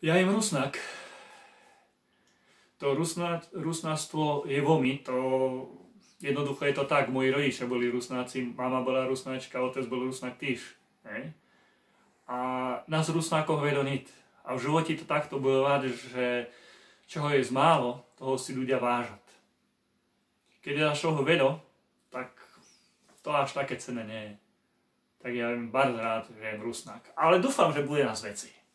Ja jem rusnak. To rusnáctvo je vo mi, to jednoducho je to tak, moji rodičia boli rusnáci, mama bola rusnáčka, otec bol rusnák tiež. Hej? A nás rusnákov vedo nit. A v živote to takto bojovať, že čoho je málo, toho si ľudia vážat. Keď je našoho vedo, tak to až také cenné nie je. Tak ja viem bardzo rád, že jem rusnák. Ale dúfam, že bude nás veci.